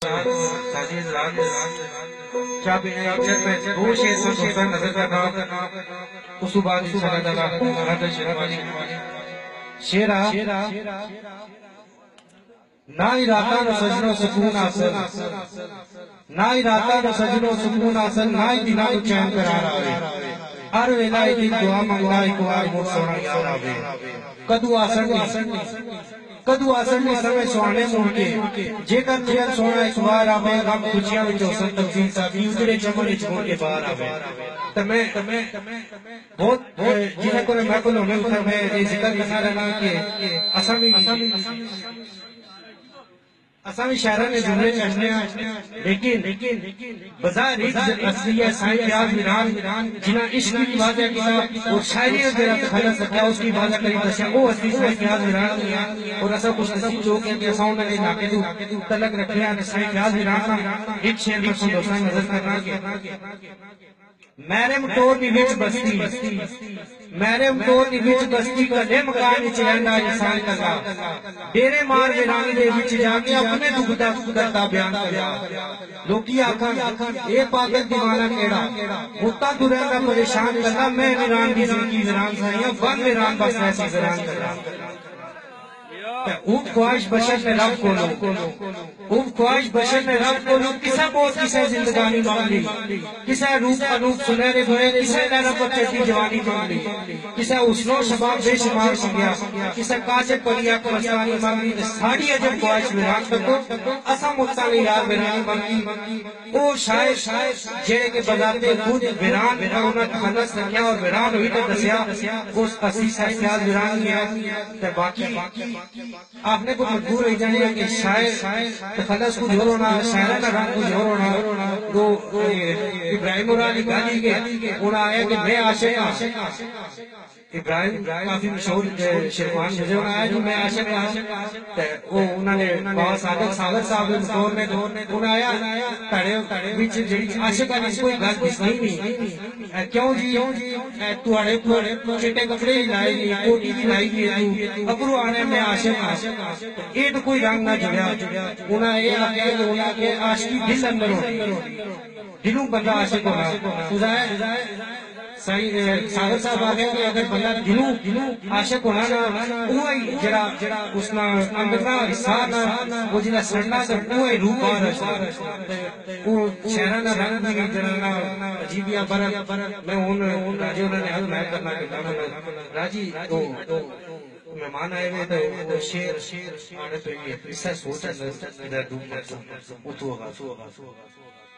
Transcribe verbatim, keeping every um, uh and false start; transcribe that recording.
کیا پینے جب میں وہ شیر سے سوچتا نظر کرنا اس کو بعد انشاء اللہ تعالیٰ حضرت شیروانی شیرہ نا ہی راتا نو سجنو سکون آسل نا ہی راتا نو سجنو سکون آسل نا ہی دینا نو چین قرار آوے ہر ویلا ایک ایک دعا منگلا ایک وار موت سونا یاد آوے کدو آسن نہیں کدو آسن نہیں سمے سوانے مول کے جے کر تیر سونا ایک وار آوے غم خوشیاں وچ حسن تفصیل صاحبی اترے چمن وچ چھوڑ کے باہر آوے تو میں بہت جنہیں کو میں کو لونے اتر میں یہ ذکر کرنا رہنا کہ اسامی اسامی شہرہ نے جملے چڑھنے لیکن بظاہر ایک اصلیہ سائن پیاز میران جنہ عشق کی باتیں کتا اور شاعری دیرہ خلط سکتا اس کی باتیں کری دسیا وہ اصلی سائن پیاز میران اور ایسا کچھ نصیب جو کہ ایساؤں نے ناکے تو تلق رکھنے آنے سائن پیاز میران ایک شہر پر سن دوستان نظر کرنا کہ میرے مطور بھی بچ بستی میرے مطور بھی بچ بستی کا لے مکانی چہندہ انسان کرنا ڈیرے مار ویرانی دے بچ جا کے اپنے دکھتا کرتا بیان کرنا لوکی آکھن اے پاگل دیوانا کیڑا ہوتا تو رہتا پریشان کرنا میں ویران دی زندگی ویران سائیاں ون ویران بس ایسی ویران کرنا اوپ خواہش بشر نے رب کو لو اوپ خواہش بشر نے رب کو لو کسا بہت کسا زندگانی مانگلی کسا روپ انوپ سنہرے بھوئے کسا لیرہ بچے کی جوانی مانگلی کسا اسنو شباب بے شمار مانگیا کسا کاسے پریا کو مسانی مانگلی ساڑی عجب خواہش ویران کرتو اسا مستانی یار ویرانی مانگلی او شاید جیڑے کے بلاتے خود ویران ویران خلص رکھیا اور ویران ہوئی تو دسیا اس اسی سائن پیاز ویران ہے باقی آپ نے کو مجبور ہی جانے کہ شاعر خلص کو جھور ہونا شاعرہ کا رنگ کو جھور ہونا تو ابراہیم مرانی گالی کے انہا آیا کہ میں عاشق ہوں ابراہیم کافی مشہور شیروان مجھے انہا آیا جو میں عاشق ہوں وہ انہوں نے بہت صادق صادق صاحب مطور میں انہا آیا تڑے بیچ جڑی عاشق آنے کوئی گل بسنی نہیں کیوں جی تو اڑے چٹے کپڑے ہی لائی گئی کوٹی بھی لائی گئی ابرو آنے میں عاشق ہوں یہ تو کوئی رنگ نہ جڑیا انہا یہ آگیا کہ انہا کہ عاشقی دل اندر ہو دلوں بندہ عاشق ہونا سوزائے ساگر صاحب آگیا کہ اگر بندہ دلوں عاشق ہونا نا وہی جڑا اس نا اندرنا حصہ نا وہ جڑا سڑنا تو وہی روح بار ہے وہ شہرانہ رنگ بھی جڑا عجیبیاں برک میں ان راجی انہوں نے حد میں کرنا کہ راجی تو مہمان آئے ہوئے تو شیر آنے تو یہ اس سے سوچا ادھر ڈوب اتو ہوگا